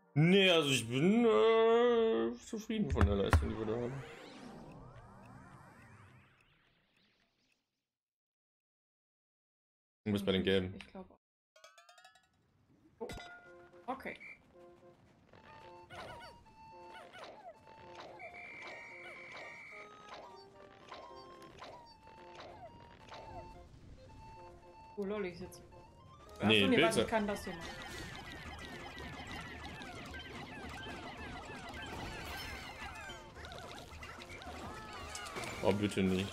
Nee, also ich bin zufrieden von der Leistung, die wir da haben. Du bist bei den Gelben. Ich glaube. Oh. Okay. Oh lol, ich sitze. Nee, nee, warte, Pilze. ich kann das hier machen. Oh, bitte nicht.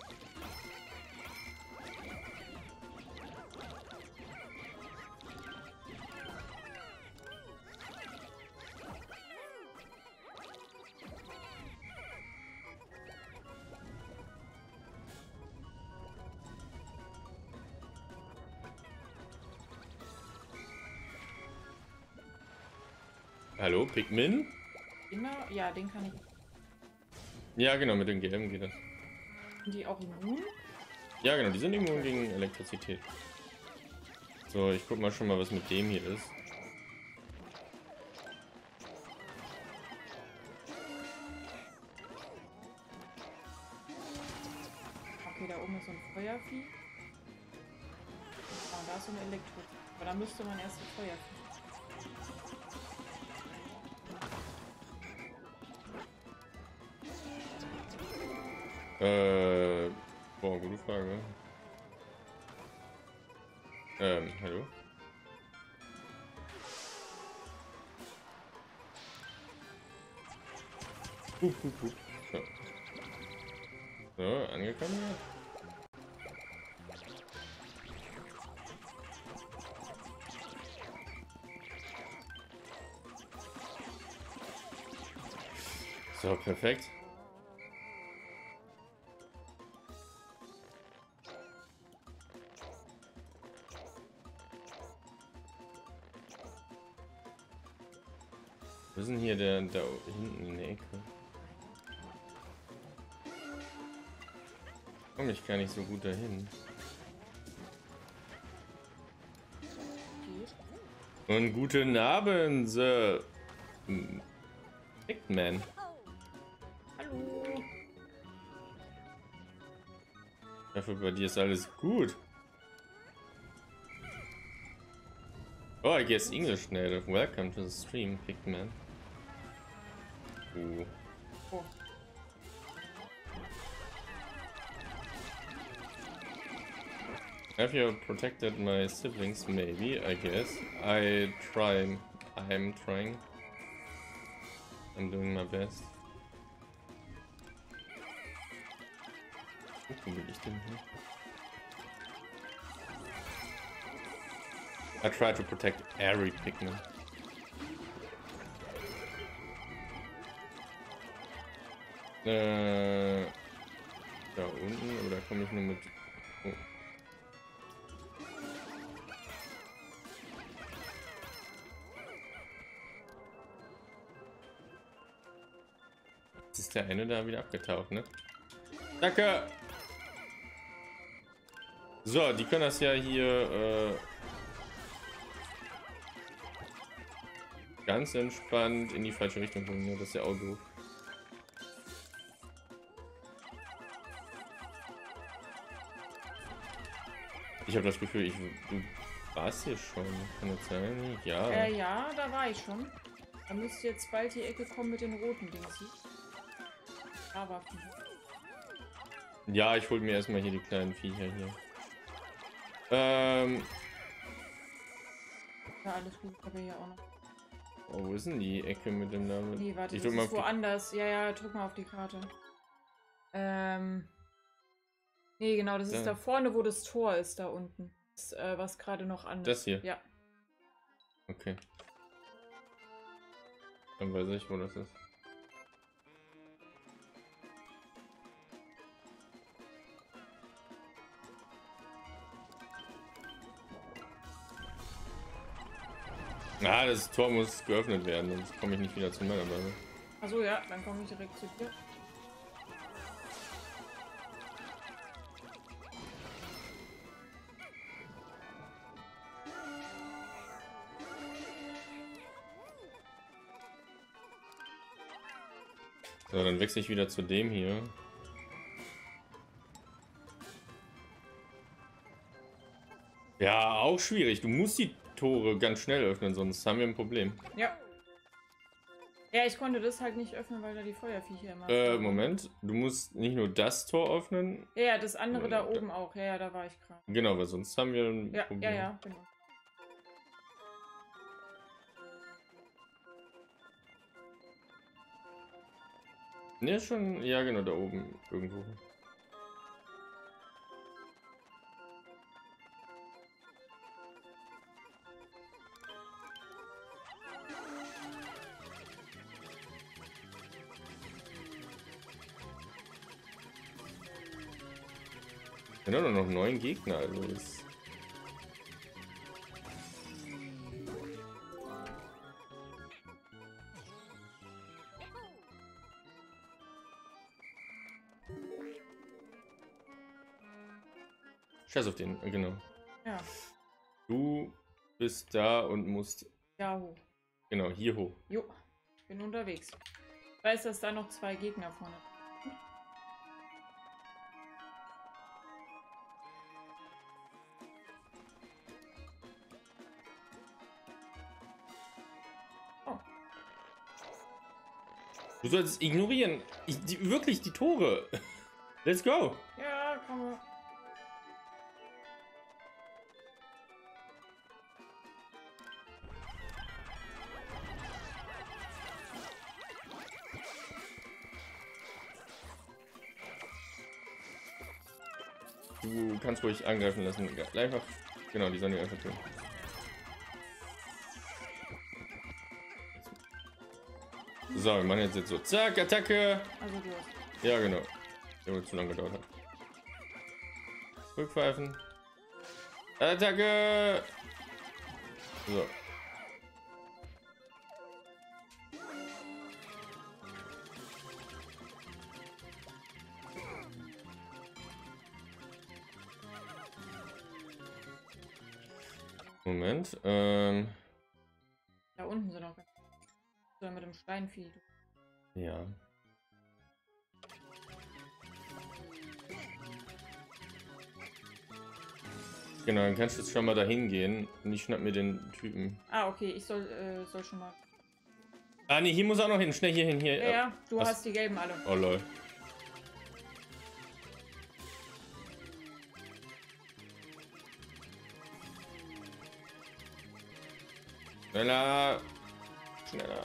Hallo, Pikmin? Immer? Ja, den kann ich. Ja, genau, mit den Gelben geht das. Sind die auch immun? Ja, genau, die sind immun gegen Elektrizität. So, ich guck mal schon mal, was mit dem hier ist. Okay, da oben ist so ein Feuervieh. Ah, da ist so ein Elektro. Aber da müsste man erst ein Feuervieh. Boah, gute Frage. Hallo? So. So, angekommen. So, perfekt. Wir sind hier da hinten in der Ecke. Komme ich gar nicht so gut dahin. Und guten Abend, Pikmin. Hallo. Ich hoffe, bei dir ist alles gut. Oh, I guess English native. Welcome to the stream, Pikmin. Oh. Have you protected my siblings? Maybe, I guess. I'm trying. I'm doing my best. Wo bin ich denn hier? I try to protect every Pikmin. Da unten, aber da komme ich nur mit. Oh. Jetzt ist der eine da wieder abgetaucht, ne? Danke! So, die können das ja hier ganz entspannt in die falsche Richtung bringen, ne? Das ist ja auch doof. Ich habe das Gefühl, du warst hier schon. Kann das sein? Ja. Ja, da war ich schon. Da müsste jetzt bald die Ecke kommen mit den roten Dings. Da war viel. Ja, ich hol mir erstmal hier die kleinen Viecher hier. Ja, alles gut, aber hier auch noch. Oh, wo ist denn die Ecke mit dem Namen? Nee, warte, ich das ist woanders. Ja, drück mal auf die Karte. Nee, genau, das ist da vorne, wo das Tor ist, da unten. Das, was gerade noch anders. Das hier? Ja. Okay. Dann weiß ich, wo das ist. Ah, das Tor muss geöffnet werden, sonst komme ich nicht wieder zu meiner Base. Achso, ja, dann komme ich direkt zu dir. So, dann wechsle ich wieder zu dem hier. Ja, auch schwierig. Du musst die Tore ganz schnell öffnen, sonst haben wir ein Problem. Ja. Ja, ich konnte das halt nicht öffnen, weil da die Feuerviecher immer... Moment. Du musst nicht nur das Tor öffnen. Ja, das andere da oben auch. Ja, da war ich gerade. Genau, weil sonst haben wir ein Problem. Ja, genau. Ne, ist schon... Ja, genau, da oben irgendwo. Wir haben nur noch 9 Gegner, also ist... Scheiß auf den, genau. Ja. Du bist da und musst... Ja, hoch. Genau, hier hoch. Jo, ich bin unterwegs. Ich weiß, dass da noch 2 Gegner vorne. Oh. Du sollst es ignorieren. Wirklich, die Tore. Let's go. Ja, komm. Du kannst ruhig angreifen lassen. Einfach, genau, die sollen die einfach tun. So, wir machen jetzt so. Zack, Attacke. Also du hast. Ja, genau. Der wird zu lange gedauert hat. Rückpfeifen. Attacke. So. Moment. Da unten sind noch. Oder mit dem Steinvieh. Ja. Genau, dann kannst du jetzt schon mal dahin gehen und ich schnapp mir den Typen. Ah, okay, ich soll schon mal. Ah, nee, hier muss auch noch hin. Schnell hier hin. Hier. Ja, du hast die gelben alle. Oh, lol. Schneller. Schneller.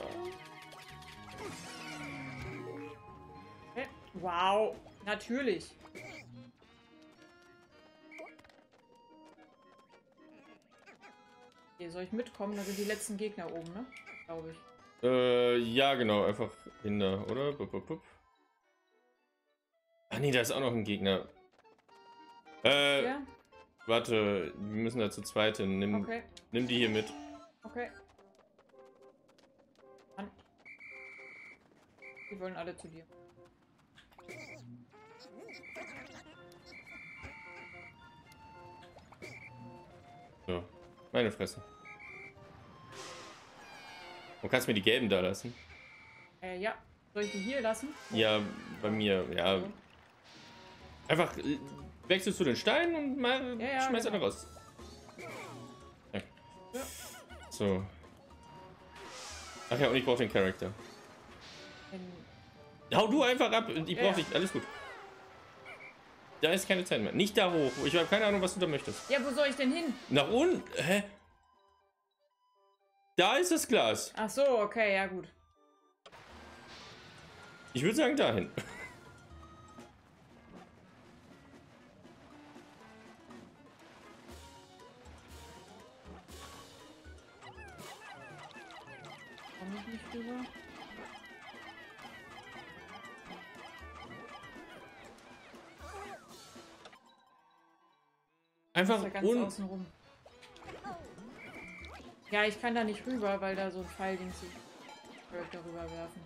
Okay. Wow, natürlich. Okay, soll ich mitkommen? Da sind die letzten Gegner oben, ne? Glaube ich. Ja, genau. Einfach hinter, oder? Bup, bup, bup. Ach nee, da ist auch noch ein Gegner. Ja? Warte, wir müssen da zu zweit hin. Nimm die hier mit. Okay. Mann. Die wollen alle zu dir. So, meine Fresse. Du kannst mir die gelben da lassen. Ja. Soll ich die hier lassen? Ja, bei mir, ja. So. Einfach wechselst du den Stein und mal schmeiß genau. er raus. Ja. Ja. So. Ach ja, und ich brauche den Charakter. Hau du einfach ab, ich brauche dich, alles gut. Da ist keine Zeit mehr. Nicht da hoch. Ich habe keine Ahnung, was du da möchtest. Ja, wo soll ich denn hin? Nach unten? Hä? Da ist das Glas. Ach so, okay, ja gut. Ich würde sagen dahin. Komm ich nicht rüber? Einfach Ja ganz außen rum. Ja, ich kann da nicht rüber, weil da so ein Pfeilding sich darüber werfen.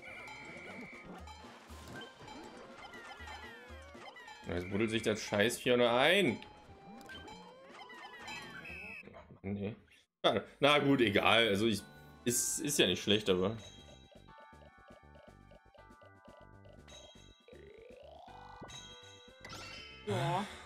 Jetzt buddelt sich das Scheiß hier nur ein. Nee. Na gut, egal. Also ist ja nicht schlecht, aber. Ja.